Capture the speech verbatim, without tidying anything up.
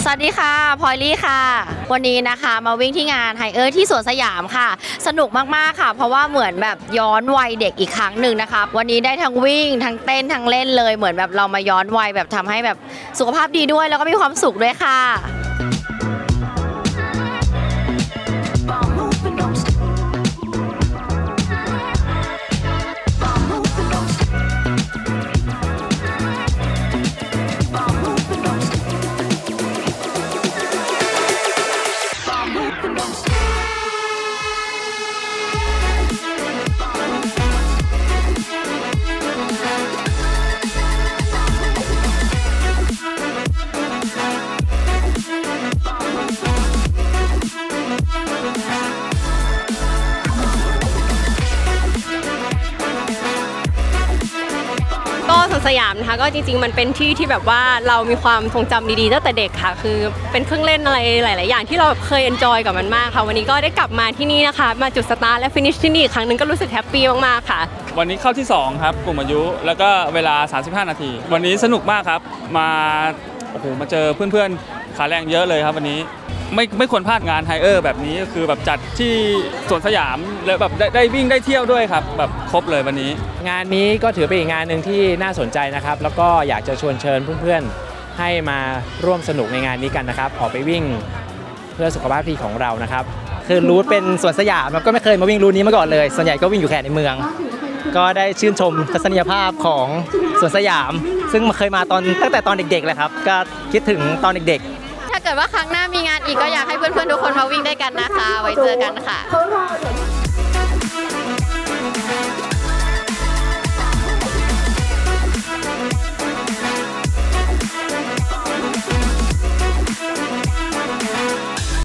วัสดีค่ะพลอยลี่ค่ะวันนี้นะคะมาวิ่งที่งานไฮเออร์ที่สวนสยามค่ะสนุกมากๆค่ะเพราะว่าเหมือนแบบย้อนวัยเด็กอีกครั้งหนึ่งนะคะวันนี้ได้ทั้งวิ่งทั้งเต้นทั้งเล่นเลยเหมือนแบบเรามาย้อนวัยแบบทำให้แบบสุขภาพดีด้วยแล้วก็มีความสุขด้วยค่ะสวนสยามนะคะก็จริงๆมันเป็นที่ที่แบบว่าเรามีความทรงจำดีๆตั้งแต่เด็กค่ะคือเป็นเครื่องเล่นอะไรหลายๆอย่างที่เราเคยเอนจอยกับมันมากค่ะวันนี้ก็ได้กลับมาที่นี่นะคะมาจุดสตาร์ทและฟินิชที่นี่อีกครั้งนึงก็รู้สึกแฮปปี้มากๆค่ะวันนี้เข้าที่สองครับกลุ่มอายุแล้วก็เวลาสามสิบห้านาทีวันนี้สนุกมากครับมาโอ้โหมาเจอเพื่อนๆขาแรงเยอะเลยครับวันนี้ไม่ไม่ควรพลาดงานไฮเออร์แบบนี้ก็คือแบบจัดที่สวนสยามแล้วแบบได้ได้วิ่งได้เที่ยวด้วยครับแบบครบเลยวันนี้งานนี้ก็ถือเป็นอีกงานหนึ่งที่น่าสนใจนะครับแล้วก็อยากจะชวนเชิญเพื่อนๆให้มาร่วมสนุกในงานนี้กันนะครับออกไปวิ่งเพื่อสุขภาพดีของเรานะครับคือรูทเป็นสวนสยามแล้วก็ไม่เคยมาวิ่งรูทนี้มาก่อนเลยส่วนใหญ่ก็วิ่งอยู่แค่ในเมืองก็ได้ชื่นชมทัศนียภาพของสวนสยามซึ่งเคยมาตอนตั้งแต่ตอนเด็กๆเลยครับก็คิดถึงตอนเด็กๆถ้าเกิดว่าครั้งหน้ามีงานอีกก็อยากให้เพื่อนๆทุกคนมาวิ่งด้วยกันนะคะไว้เจอกันค่ะ